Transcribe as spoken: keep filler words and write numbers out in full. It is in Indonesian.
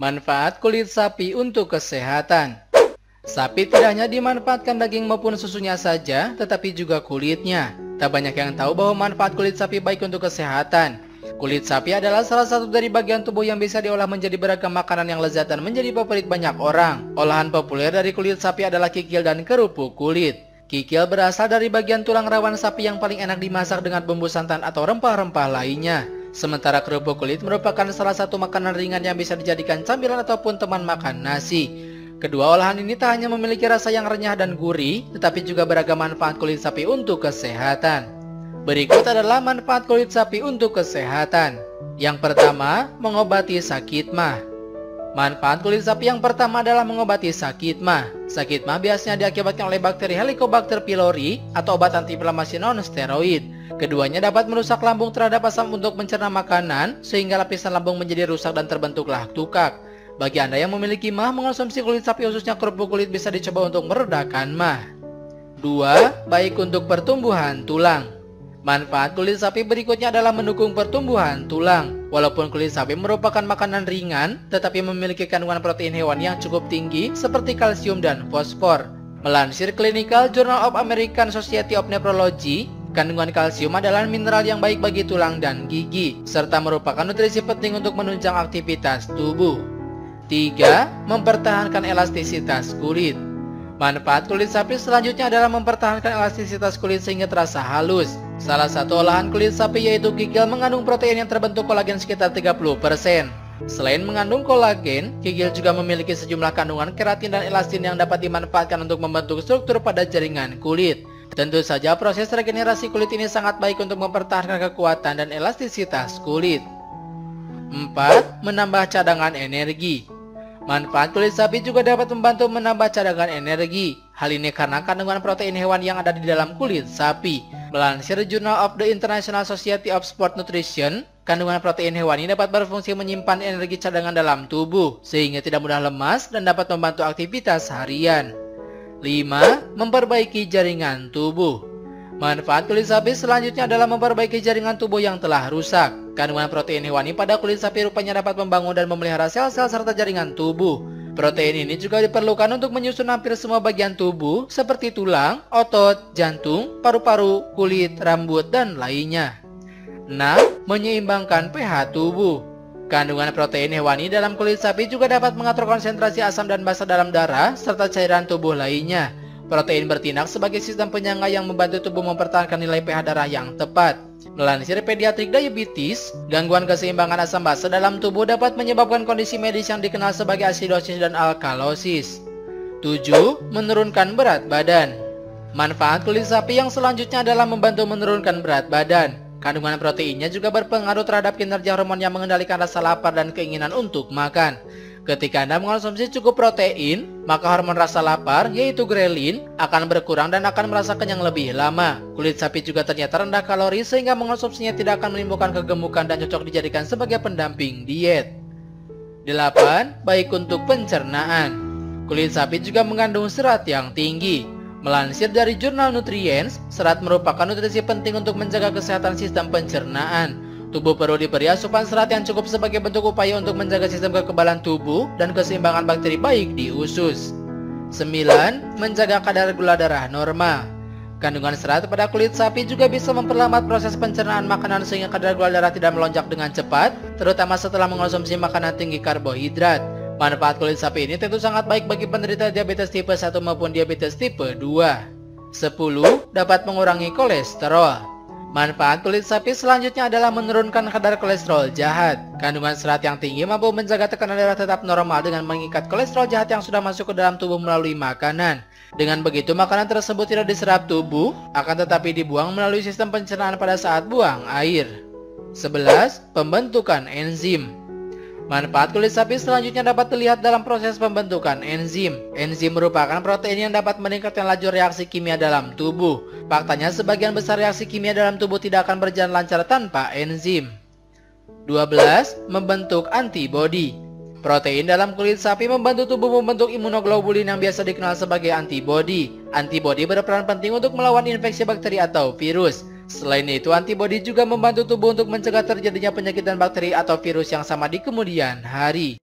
Manfaat kulit sapi untuk kesehatan. Sapi tidak hanya dimanfaatkan daging maupun susunya saja, tetapi juga kulitnya. Tak banyak yang tahu bahwa manfaat kulit sapi baik untuk kesehatan. Kulit sapi adalah salah satu dari bagian tubuh yang bisa diolah menjadi beragam makanan yang lezat dan menjadi favorit banyak orang. Olahan populer dari kulit sapi adalah kikil dan kerupuk kulit. Kikil berasal dari bagian tulang rawan sapi yang paling enak dimasak dengan bumbu santan atau rempah-rempah lainnya. Sementara kerupuk kulit merupakan salah satu makanan ringan yang bisa dijadikan camilan ataupun teman makan nasi. Kedua olahan ini tak hanya memiliki rasa yang renyah dan gurih, tetapi juga beragam manfaat kulit sapi untuk kesehatan. Berikut adalah manfaat kulit sapi untuk kesehatan. Yang pertama, mengobati sakit mah. Manfaat kulit sapi yang pertama adalah mengobati sakit mah. Sakit mah biasanya diakibatkan oleh bakteri Helicobacter pylori atau obat antiinflamasi non-steroid. Keduanya dapat merusak lambung terhadap asam untuk mencerna makanan, sehingga lapisan lambung menjadi rusak dan terbentuklah tukak. Bagi Anda yang memiliki mah, mengonsumsi kulit sapi khususnya kerupuk kulit bisa dicoba untuk meredakan mah. Dua. Baik untuk pertumbuhan tulang. Manfaat kulit sapi berikutnya adalah mendukung pertumbuhan tulang. Walaupun kulit sapi merupakan makanan ringan, tetapi memiliki kandungan protein hewan yang cukup tinggi seperti kalsium dan fosfor. Melansir Clinical Journal of American Society of Nephrology, kandungan kalsium adalah mineral yang baik bagi tulang dan gigi, serta merupakan nutrisi penting untuk menunjang aktivitas tubuh. Tiga. Mempertahankan elastisitas kulit. Manfaat kulit sapi selanjutnya adalah mempertahankan elastisitas kulit sehingga terasa halus. Salah satu olahan kulit sapi yaitu kikil mengandung protein yang terbentuk kolagen sekitar tiga puluh persen. Selain mengandung kolagen, kikil juga memiliki sejumlah kandungan keratin dan elastin yang dapat dimanfaatkan untuk membentuk struktur pada jaringan kulit. Tentu saja proses regenerasi kulit ini sangat baik untuk mempertahankan kekuatan dan elastisitas kulit. Empat. Menambah cadangan energi. Manfaat kulit sapi juga dapat membantu menambah cadangan energi. Hal ini karena kandungan protein hewan yang ada di dalam kulit sapi. Melansir Journal of the International Society of Sport Nutrition, kandungan protein hewan ini dapat berfungsi menyimpan energi cadangan dalam tubuh, sehingga tidak mudah lemas dan dapat membantu aktivitas harian. Lima. Memperbaiki jaringan tubuh. Manfaat kulit sapi selanjutnya adalah memperbaiki jaringan tubuh yang telah rusak. Kandungan protein hewani pada kulit sapi rupanya dapat membangun dan memelihara sel-sel serta jaringan tubuh. Protein ini juga diperlukan untuk menyusun hampir semua bagian tubuh seperti tulang, otot, jantung, paru-paru, kulit, rambut, dan lainnya. Enam. Menyeimbangkan pH tubuh. Kandungan protein hewani dalam kulit sapi juga dapat mengatur konsentrasi asam dan basa dalam darah serta cairan tubuh lainnya. Protein bertindak sebagai sistem penyangga yang membantu tubuh mempertahankan nilai pH darah yang tepat. Melansir Pediatric Diabetes, gangguan keseimbangan asam basa dalam tubuh dapat menyebabkan kondisi medis yang dikenal sebagai asidosis dan alkalosis. Tujuh. Menurunkan berat badan. Manfaat kulit sapi yang selanjutnya adalah membantu menurunkan berat badan. Kandungan proteinnya juga berpengaruh terhadap kinerja hormon yang mengendalikan rasa lapar dan keinginan untuk makan. Ketika Anda mengonsumsi cukup protein, maka hormon rasa lapar, yaitu grelin, akan berkurang dan akan merasa kenyang lebih lama. Kulit sapi juga ternyata rendah kalori sehingga mengonsumsinya tidak akan menimbulkan kegemukan dan cocok dijadikan sebagai pendamping diet. Delapan. Baik untuk pencernaan. Kulit sapi juga mengandung serat yang tinggi. Melansir dari jurnal Nutrients, serat merupakan nutrisi penting untuk menjaga kesehatan sistem pencernaan. Tubuh perlu diberi asupan serat yang cukup sebagai bentuk upaya untuk menjaga sistem kekebalan tubuh dan keseimbangan bakteri baik di usus. Sembilan. Menjaga kadar gula darah normal. Kandungan serat pada kulit sapi juga bisa memperlambat proses pencernaan makanan sehingga kadar gula darah tidak melonjak dengan cepat, terutama setelah mengonsumsi makanan tinggi karbohidrat. Manfaat kulit sapi ini tentu sangat baik bagi penderita diabetes tipe satu maupun diabetes tipe dua. Sepuluh. Dapat mengurangi kolesterol. Manfaat kulit sapi selanjutnya adalah menurunkan kadar kolesterol jahat. Kandungan serat yang tinggi mampu menjaga tekanan darah tetap normal dengan mengikat kolesterol jahat yang sudah masuk ke dalam tubuh melalui makanan. Dengan begitu makanan tersebut tidak diserap tubuh, akan tetapi dibuang melalui sistem pencernaan pada saat buang air. Sebelas. Pembentukan enzim. Manfaat kulit sapi selanjutnya dapat dilihat dalam proses pembentukan enzim. Enzim merupakan protein yang dapat meningkatkan laju reaksi kimia dalam tubuh. Faktanya sebagian besar reaksi kimia dalam tubuh tidak akan berjalan lancar tanpa enzim. Dua belas. Membentuk antibodi. Protein dalam kulit sapi membantu tubuh membentuk imunoglobulin yang biasa dikenal sebagai antibodi. Antibodi berperan penting untuk melawan infeksi bakteri atau virus. Selain itu, antibodi juga membantu tubuh untuk mencegah terjadinya penyakit dan bakteri atau virus yang sama di kemudian hari.